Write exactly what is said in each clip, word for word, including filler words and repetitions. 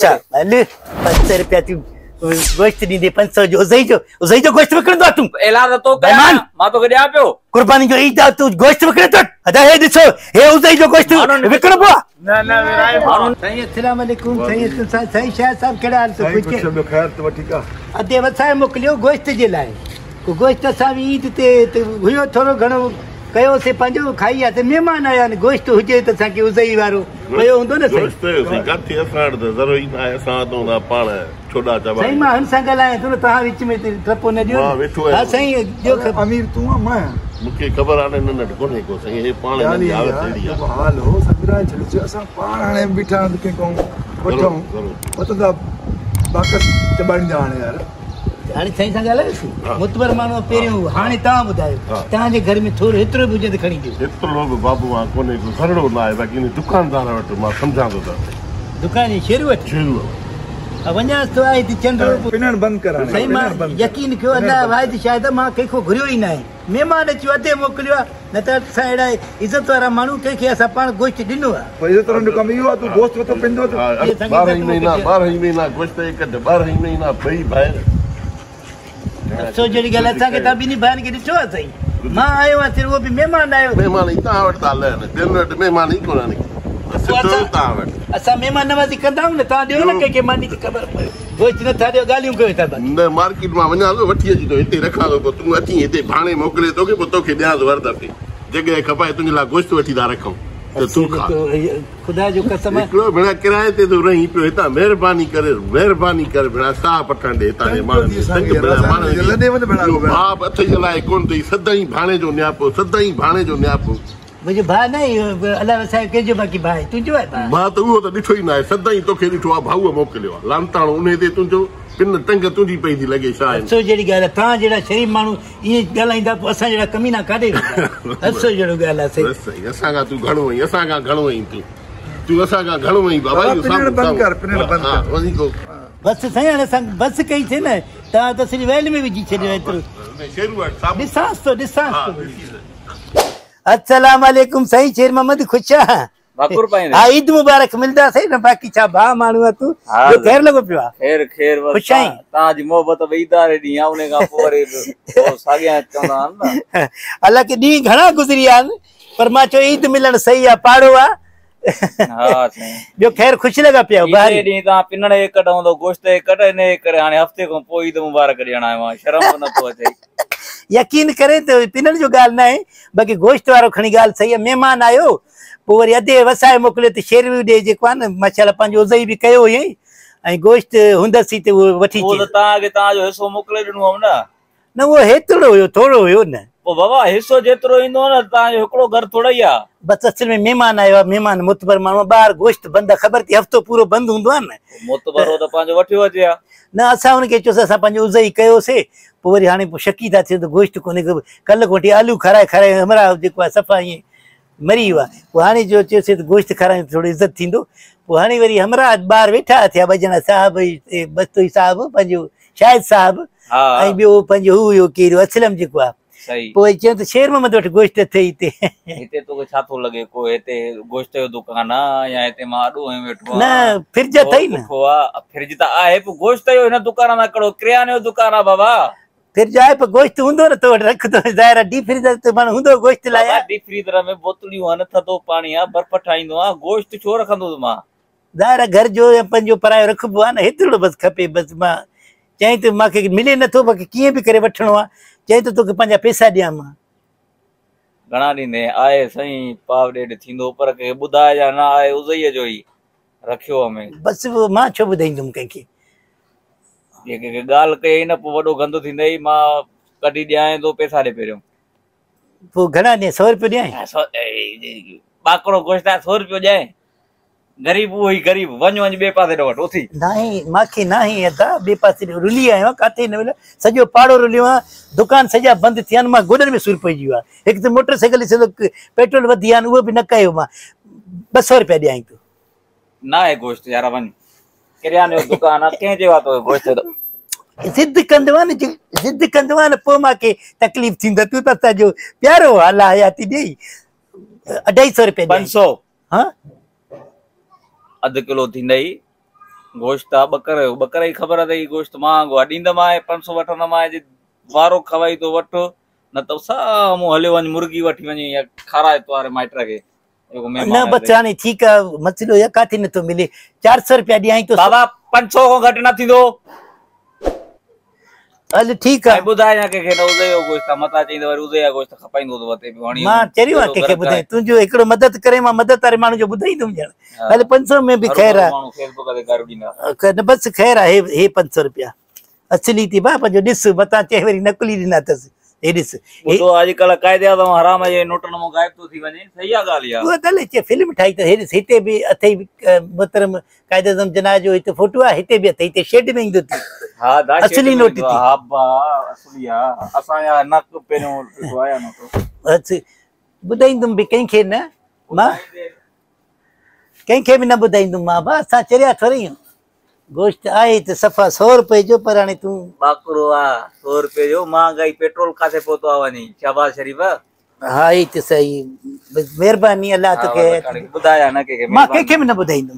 अच्छा हल पंज सौ रुपया तू गोश्त ॾींदे पंज सौ जो उज़ई जो उज़ई जो गोश्त विकिणंदो तूं एला त तो कया मां तोखे ॾियां पियो कुर्बानी जो ईद तू गोश्त विकिणे थो अदा हे ॾिसो हे उज़ई जो गोश्त विकिणबो आहे न न विराए माण्हू साईं अस्सलाम वालेकुम साईं साईं शाह साहब कहिड़ा हाल अथव कुझु ॿियो ख़ैर अथव ठीकु आहे अधे वसाए मोकिलियो गोश्त जे लाइ गोश्त असां बि ईद ते हुयो थोरो घणो कयोसीं पंहिंजो खाई आहे त महिमान आया आहिनि गोश्त हुजे त असांखे उज़ई वारो पियो हूंदो न साईं साईं मां हुन सां ॻाल्हायां थो न तव्हां विच में टपो न ॾियो हा साईं ॿियो अमीर तूं आहे मां मूंखे ख़बर आहे न नंढ कोन्हे को साईं हे पाण हाल हो सभु छॾियो असां पाण हाणे बीठा आहियूं कंहिं वठूं वठंदा बाक़स चॿाईंदा हाणे यार हाणे साईं सां ॻाल्हायोसीं मुतबर माण्हू पहिरियों हाणे तव्हां ॿुधायो तव्हांजे घर में थोरो हेतिरो बि हुजे त खणी ॾियो एतिरो बि बाबू आहे कोन्हे को घरड़ो न आहे बाक़ी दुकानदार वटि मां सम्झां थो त दुकान जी शेरू वटि शेरू वञांसि थो आहे हिते चंड पिनण बंदि करां साईं मां यकीन कयो अलाह वाहिद शायदि मां कंहिंखो घुरियो ई न आहे महिमान अची अधे मोकिलियो आहे न त असां अहिड़ा इज़त वारा माण्हू कंहिंखे असां पाण गोश्त ॾिनो आहे इज़त वारो कमु इहो आहे तूं गोश्त वठो पवंदो ॿारहं महीना ॿारहं महीना गोश्त कढ ॿारहं महीना ॿई ॿाहिरि अफ़सोस जहिड़ी ॻाल्हि असांखे तव्हां ॿिन्ही भाइनि खे ॾिसो आहे साईं मां आयो आहे सिर्फ़ु उहो बि महिमान आयो महिमान ई तव्हां वटि था लहनि ॿियनि वटि महिमान ई कोन आहिनि तव्हां वटि असां महिमान नवाज़ी कंदा आहियूं न तव्हां ॾियो न कंहिंखे मानी त ख़बर पए गोश्त नथा ॾियो ॻाल्हियूं कयो था न मार्केट मां वञा थो वठी अची थो हिते रखां थो पोइ तूं अची हिते भाणे मोकिले तोखे पोइ तोखे ॾियां थो हर दफ़े जॻहि खपाए तुंहिंजे लाइ गोश्त वठी था रखूं त तूं खा ख़ुदा जो कसम आहे हिकिड़ो भेणा किराए ते तूं रही पियो हितां महिरबानी करे महिरबानी करे भेणा साह पटण ॾे हितां जे माण्हुनि भाउ हथ जे लाइ कोन अथई सदाईं भाणे जो नियापो सदाईं भाणे जो नियापो मुंहिंजो भाउ न आहे अलाह वसाए कंहिंजो बाक़ी भाउ तुंहिंजो आहे भाउ भाउ त उहो त ॾिठो ई न आहे सदाईं तोखे ॾिठो आहे भाऊअ मोकिलियो आहे लामताणो उन ते तुंहिंजो पिन टंग तुंहिंजी पई थी लॻे छा अफ़सोस जहिड़ी ॻाल्हि आहे तव्हां जहिड़ा शरीफ़ माण्हू ईअं ॻाल्हाईंदा पोइ असां जहिड़ा कमीना काढे अफ़सोस जहिड़ो ॻाल्हि आहे साईं असां खां तूं घणो आहीं असां खां घणो आहीं तूं तूं असां खां घणो आहीं बाबा बसि साईं हाणे असां बसि कईसीं न तव्हां त सिर्फ़ु वेल में विझी छॾियो एतिरो ॾिसांसि थो ॾिसांसि थो अस्सलाम वालेकुम साईं शेर मोहम्मद खुश आहे हा ईद मुबारक मिलंदासीं न बाक़ी छा भाउ माण्हू आहे तूं ख़ैर लॻो पियो आहे ख़ैर ख़ैर खुश आहीं तव्हांजी मोहबत ईदारे ॾींहुं आहे उन खां पोइ वरी साॻियां चवंदा आहिनि न हालांकि ॾींहं घणा गुज़री विया आहिनि पर मां चयो ईद मिलणु सही आहे पाड़ो आहे ॿियो ख़ैर ख़ुशि लॻा पिया ॾींहुं तव्हां पिनण जे कढ हूंदो गोश्त जे कढ हिन जे करे हाणे हफ़्ते खां पोइ ईद मुबारक ॾियण आयो आहियां शर्म नथो अचे यकीन करे त पिनण जो ॻाल्हि न आहे बाक़ी गोश्त वारो खणी ॻाल्हि सही आहे महिमान आयो पोइ वरी अधे वसाए मोकिलियो त शेरवी ॾे जेको आहे न माशाला पंहिंजो उज़ई बि कयो हुयईं ऐं गोश्त हूंदसि त उहो वठी तव्हांखे तव्हांजो हिसो मोकिले ॾिनो हुअमि न न उहो हेतिरो हुयो थोरो हुयो न पोइ बाबा हिसो जेतिरो ईंदो न तव्हांजो हिकिड़ो घर थोरो ई आहे बसि असल में महिमान आयो आहे महिमान मुतबर माण्हू ॿाहिरि गोश्त बंदि आहे ख़बर थी हफ़्तो पूरो बंदि हूंदो आहे न मुतबर हो त पंहिंजो वठी अचे हा न असां हुनखे चयोसीं असां पंहिंजो उज़ई कयोसीं पोइ वरी हाणे पोइ शकी था थियूं त गोश्त कोन्हे कल्ह कोठी आलू खाराए खाराए हमरा जेको आहे सफ़ा ईअं मरी वियो आहे पोइ हाणे जो चयोसीं त गोश्त खारायूं त थोरो इज़त थींदो पोइ हाणे वरी हमरा ॿाहिरि वेठा थिया ॿ ॼणा साहिबु बस्तोई साहिबु पंहिंजो शाहिद साहिबु ऐं ॿियो पंहिंजो हू हुयो कहिड़ो असलम जेको आहे पोइ चयो त शेर मोहम्मद वटि गोश्त अथई हिते हिते तोखे छा थो लॻे को हिते गोश्त जो दुकान आहे या हिते मां अॾो वेठो न फ्रिज अथई न फ्रिज त आहे पोइ गोश्त जो हिन दुकान में हिकिड़ो किराने जो दुकान आहे बाबा फ्रिज आहे पर गोश्त हूंदो न तो वटि रख थो ज़ाहिर आहे डीप फ्रीज़र ते माण्हू हूंदो गोश्त लाइ डीप फ्रीज़र में बोतलियूं आहिनि थधो पाणी आहे बर्फ़ ठाहींदो आहे गोश्त छो रखंदुसि मां ज़ाहिर आहे घर जो या पंहिंजो परायो रखिबो आहे न हेतिरो बसि खपे बसि मां चई त मूंखे मिले नथो बाक़ी कीअं बि करे वठिणो आहे चई त तोखे पंहिंजा पैसा ॾियां मां घणा ॾींदे आहे साईं पाव ॾेढ थींदो पर कंहिं ॿुधाए या न आहे उज़ईअ जो ई रखियो हमें बसि मां छो ॿुधाईंदुमि कंहिंखे कंहिंखे ॻाल्हि कई न पोइ वॾो गंद थींदई मां कढी ॾियां थो पैसा ॾे पहिरियों पोइ घणा ॾियां सौ रुपियो ॾियां ॿाकड़ो गोश्त आहे सौ रुपियो ॾियां गरीब उहो ई गरीब वञ वञ ॿिए पासे वटि उथी नाही मूंखे नाही अदा ॿिए पासे रुली आयो आहियां काथे न मिलियो सॼो पाड़ो रुलियो आहे दुकान सॼा बंदि थिया आहिनि मां गोॾनि में सूर पइजी वियो आहे हिकु त मोटर साइकिल सॼो पेट्रोल वधी विया आहिनि उहो बि न कयो मां ॿ सौ रुपया ॾियां तूं न आहे गोश्त यार वञ किराने जो दुकान आहे कंहिं चयो आहे तो गोश्त ज़िद कंदो आहे न ज़िद कंदो आहे न पोइ मूंखे तकलीफ़ थींदो तूं त असांजो प्यारो हाल आहे हयाती ॾेई अढाई सौ रुपया पंज सौ हा अधु किलो थींदई गोश्त आहे ॿकर जो ॿकर जी ख़बर अथई गोश्त महांगो आहे ॾींदोमांइ पंज सौ वठंदोमांइ जे वारो खवाई तो वठ न त साम्हूं हलियो वञ मुर्गी वठी वञी या खाराए तोरे माइट खे जेको न महिमान बस हाणे ठीकु आहे मसइलो इहो काथे नथो मिले चारि सौ रुपया ॾियाई तो दादा पंज सौ खां घटि न थींदो हल ठीकु आहे ॿुधाए या कंहिंखे न उज़े जो गोश्त आहे मथां चईंदो वरी उज़े जा गोश्त खपाईंदो त वते बि हणी मां चरियो आहे कंहिंखे ॿुधाए तुंहिंजो हिकिड़ो मदद करे मां मदद वारे माण्हू जो ॿुधाईंदुमि ॼण हल पंज सौ में बि ख़ैर आहे माण्हू फेसबुक ते गारियूं ॾींदा न बसि ख़ैर आहे हे हे पंज सौ रुपया असली थी भाउ पंहिंजो ॾिस मथां चए वरी नकुली ॾिना अथसि हे ॾिस ॿुधो अॼुकल्ह क़ाइदे आज़म हराम जे नोटनि मां गाइब थो थी वञे सही आहे ॻाल्हि इहा उहा ॻाल्हि अचे फिल्म ठाही त हे ॾिस हिते बि अथई मोहतरम क़ाइदे आज़म जनाह जो हिते फोटो आहे हिते बि अथई हिते शेड में ईंदो थी हा दा असली नोट थी हा बा असली आहे असांजा नक पहिरियों ॾिठो आहे नोट बसि ॿुधाईंदुमि बि कंहिंखे न मां कंहिंखे बि न ॿुधाईंदुमि मां भाउ असां चरिया थोरी आहियूं गोश्त आहे त सफ़ा सौ रुपए जो पर हाणे तूं ॿाकरो आहे सौ रुपए जो महांगाई पेट्रोल काथे पहुतो आहे वञी शहबाज़ शरीफ़ हा ई त सही बसि महिरबानी अलाह तोखे ॿुधाया न कंहिंखे मां कंहिंखे बि न ॿुधाईंदुमि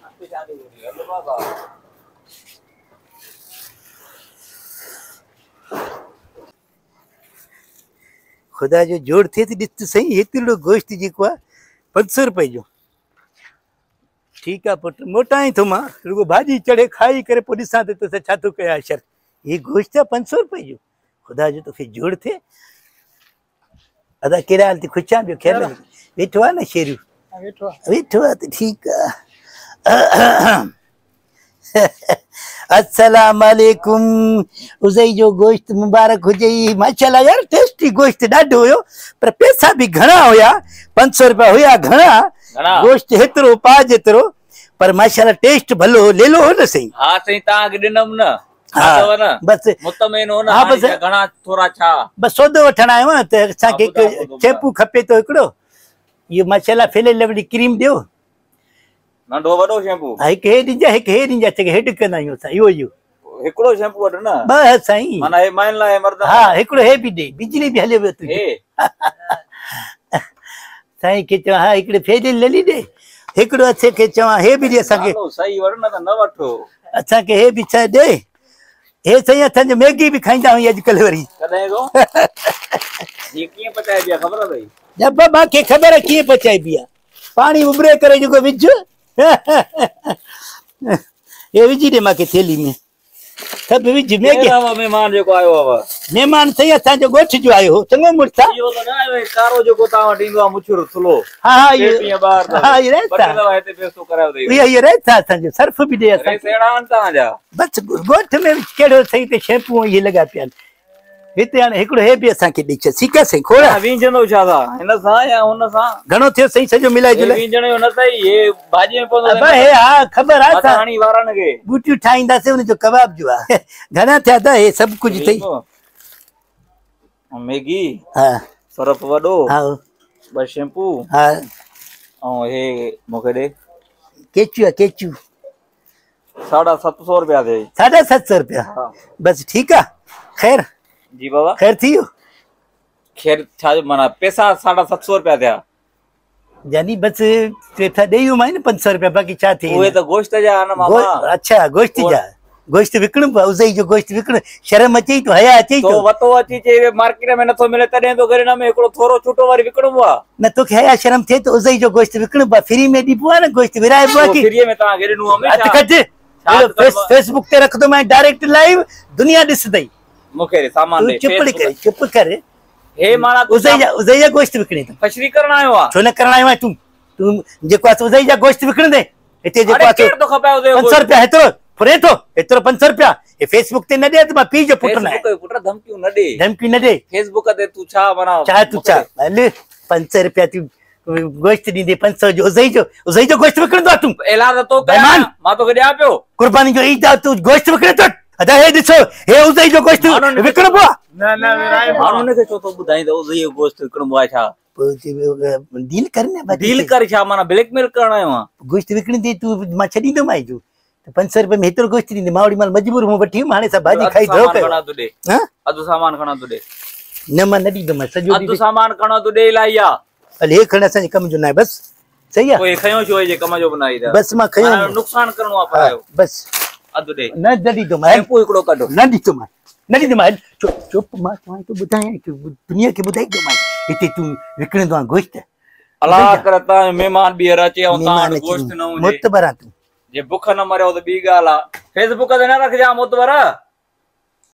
ख़ुदा जो जोड़ थिए त ॾिस त सही हेतिरो गोश्त जेको आहे पंज सौ रुपए जो ठीकु आहे पुटु मोटाई थो मां रुगो भाॼी चढ़े खाई करे पोइ ॾिसां त तोखे छा थो कयां शर हीअ गोश्त आहे पंज सौ रुपए जो ख़ुदा जो तोखे जोड़ थिए अदा कहिड़ा हाल थी खुशां ॿियो ख़ैर वेठो आहे न शेरू वेठो आहे त ठीकु आहे अस्सलाम वालेकुम उज़ई जो गोश्त मुबारक हुजे माशाल्लाह यार टेस्टी गोश्त ॾाढो हुयो पर पैसा बि घणा हुया पंज सौ रुपया हुया घणा गोश्त हेतिरो पा जेतिरो पर माशाल्लाह टेस्ट भलो हो लेलो हो न सही हा साईं तव्हांखे ॾिनमि न हा बसि मुतमइन हो न हा बसि घणा थोरा छा बसि सौदो वठण आयो आहियां त असांखे हिकु शैम्पू खपे थो हिकिड़ो इहो माशाल्लाह फेलियल लवली क्रीम ॾियो नंढो वॾो शैम्पू हा हिकु हे ॾिजां हिकु हे ॾिजां चई हेड कंदा आहियूं असां इहो इहो हिकिड़ो शैम्पू वठो न ॿ साईं माना हे माइन लाइ मर्द हा हिकिड़ो हे बि ॾे बिजली बि हले पियो तुंहिंजो हे साईं खे चवां हा हिकिड़े फेलियल लली ॾे हिकिड़ो अचे खे चवां हे बि ॾे असांखे सही वठ न त न वठो असांखे हे बि छा ॾे हे साईं असांजो मैगी बि खाईंदा आहियूं अॼुकल्ह वरी कॾहिं को हीअ कीअं पचाइबी आहे ख़बर अथई जब मूंखे ख़बर आहे कीअं पचाइबी आहे पाणी उबरे करे जेको विझ हे विझी ॾे मूंखे थेली में सभु विझ मैगी महिमान जेको आयो आहे महिमान सही असांजो ॻोठ जो आयो हो चङो मुड़ुस आहे इहो त न आयो कारो जेको तव्हां वटि ईंदो आहे मुछुर थुलो हा हा इहो इहो ॿार हा इहो रहता हिते पैसो करायो अथई इहो इहो रहता असांजो सर्फ बि ॾे असांखे सेड़ा आहिनि तव्हांजा बसि ॻोठ में कहिड़ो सही ते शैम्पू इहे लॻा पिया आहिनि हिते हाणे हिकिड़ो हे बि असांखे ॾेई छॾ ठीकु आहे साईं खोड़ विंजंदो छा था हिन सां या हुन सां घणो थियो साईं सॼो मिलाए जुलाए विंजण जो न अथई हे भाॼी में पवंदो अबे हे हा ख़बर आहे असां हाणी वारनि खे बूटियूं ठाहींदासीं हुनजो कबाब जो आहे घणा थिया त हे सभु कुझु अथई मैगी हा सर्फ वॾो हा ॿ शैम्पू हा ऐं हे मूंखे ॾे केचू आहे केचू साढा सत सौ रुपया थिए साढा सत सौ रुपया बसि ठीकु आहे ख़ैर जी बाबा ख़ैर थी वियो ख़ैर छा माना पैसा साढा सत सौ रुपया थिया यानी बसि पैसा ॾेई वियुमि न पंज सौ रुपया बाक़ी छा थी उहे त गोश्त जा आहिनि मामा अच्छा गोश्त जा गोश्त विकिणो पियो उज़ई जो गोश्त विकिणो शर्म अचई थो हया अचई तो थो वतो अची चे मार्केट में नथो मिले तॾहिं तो घरे में हिकिड़ो थोरो छुटो वरी विकिणबो आहे न तोखे हया शर्म थिए त उज़ई जो गोश्त विकिणो पियो फ्री में ॾिबो आहे न गोश्त विराइबो आहे की फ्रीअ में तव्हां ॾिनो हथु कढ फेसबुक ते रखंदो मां डायरेक्ट लाइव दुनिया ॾिसंदई मूंखे सामान तूं चुप कर चुप कर हे माना उज़ई जा उज़ई जा गोश्त विकिणे थो फशरी करण आयो आहे छो न करण आयो आहे तूं तूं जेको आहे उज़ई जा गोश्त विकिणंदे हिते जेको आहे तो खपायो दे पंज सौ रुपया हेतिरो फुरे थो हेतिरो पंज सौ रुपया हे फेसबुक ते न ॾे त मां पीउ जो पुटु न आहियां पुट धमकियूं न ॾे धमकी न ॾे फेसबुक ते तूं छा माना छा तूं छा हल पंज सौ रुपया तूं गोश्त ॾींदे पंज सौ जो उज़ई जो उज़ई जो गोश्त विकिणंदो आहे तूं ऐलान तो कयां मां तोखे ॾियां पियो कुर्बानी जो ईद आहे तूं गोश्त विकिणे थो अदा हे ॾिसो हे उज़ई जो गोश्त विकिणबो आहे न न विराए माण्हुनि खे छो थो ॿुधाई त उज़ई जो गोश्त विकिणबो आहे छा डील कर न डील कर छा माना ब्लैकमेल करण आयो आहियां गोश्त विकिणंदे तूं मां छॾींदोमांइ तूं पंज सौ रुपये में हेतिरो गोश्त ॾींदे मां ओॾी महिल मजबूर हूं वठी वियुमि हाणे सभु भाॼी खाई धो कयो अधु सामान खणा तूं ॾे न मां न ॾींदोमांइ सॼो अधु सामान खणा तूं ॾे इलाही आहे हल हे खण असांजे कम जो न आहे बसि सही आहे कोई खयो छो जे कम जो बनाई दा बस मां खयो हाणे नुक़सान करणो आहे पर बस अधु ॾे न दड़ी तो मैं टेम्पो हिकिड़ो कढो न ॾिठो मां न ॾिठो मां चुप चुप मां तव्हां तो ॿुधायां तूं दुनिया खे ॿुधाई थो मां हिते तूं विकिणंदो आहे गोश्त अलाह करे तव्हां महिमान ॿीहर अचे ऐं तव्हां वटि गोश्त न हुजे मुतबर आहे तूं जे बुख न मरियो त ॿी ॻाल्हि आहे फेसबुक ते न रखजां मुतबर